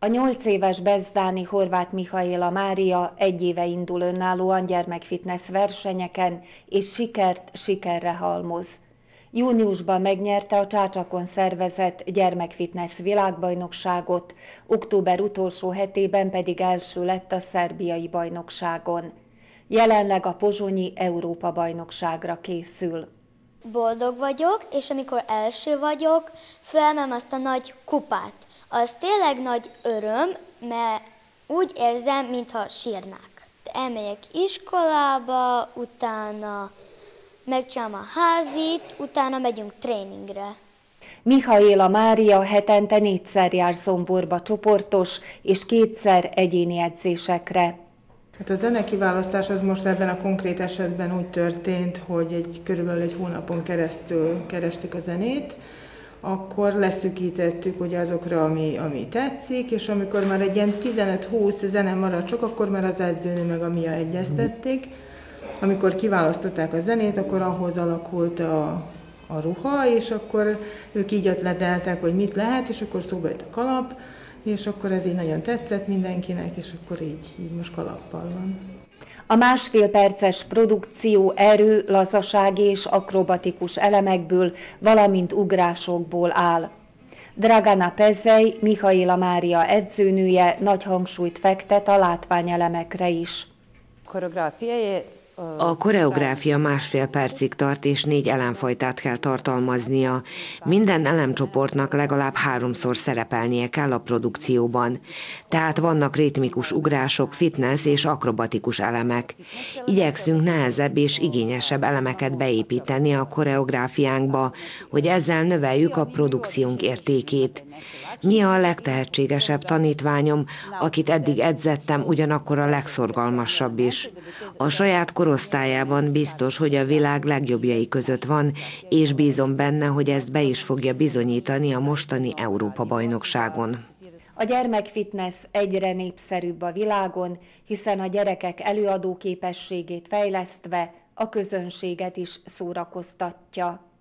A 8 éves bezdáni Horváth Mihaela Mária 1 éve indul önállóan gyermekfitness versenyeken, és sikert sikerre halmoz. Júniusban megnyerte a Csácsakon szervezett gyermekfitness világbajnokságot, október utolsó hetében pedig első lett a szerbiai bajnokságon. Jelenleg a pozsonyi Európa-bajnokságra készül. Boldog vagyok, és amikor első vagyok, felmem azt a nagy kupát. Az tényleg nagy öröm, mert úgy érzem, mintha sírnák. Elmegyek iskolába, utána megcsinálom a házit, utána megyünk tréningre. Mihaela Mária hetente 4-szer jár Zomborba csoportos és 2-szer egyéni edzésekre. Hát a zenekiválasztás az most ebben a konkrét esetben úgy történt, hogy körülbelül 1 hónapon keresztül kerestük a zenét, akkor leszűkítettük ugye azokra, ami tetszik, és amikor már egy ilyen 15-20 zene maradt csak, akkor már az edzőnő meg a Mia egyeztették. Amikor kiválasztották a zenét, akkor ahhoz alakult a ruha, és akkor ők így ötleteltek, hogy mit lehet, és akkor szóba jött a kalap, és akkor ez így nagyon tetszett mindenkinek, és akkor így most kalappal van. A 1,5 perces produkció erő, lazaság és akrobatikus elemekből, valamint ugrásokból áll. Dragana Pezej, Mihaela Mária edzőnője nagy hangsúlyt fektet a látványelemekre is. A koreográfia 1,5 percig tart, és 4 elemfajtát kell tartalmaznia. Minden elemcsoportnak legalább 3-szor szerepelnie kell a produkcióban. Tehát vannak ritmikus ugrások, fitness és akrobatikus elemek. Igyekszünk nehezebb és igényesebb elemeket beépíteni a koreográfiánkba, hogy ezzel növeljük a produkciónk értékét. Mia a legtehetségesebb tanítványom, akit eddig edzettem, ugyanakkor a legszorgalmasabb is. A saját korosztályában biztos, hogy a világ legjobbjai között van, és bízom benne, hogy ezt be is fogja bizonyítani a mostani Európa-bajnokságon. A gyermekfitness egyre népszerűbb a világon, hiszen a gyerekek előadó képességét fejlesztve a közönséget is szórakoztatja.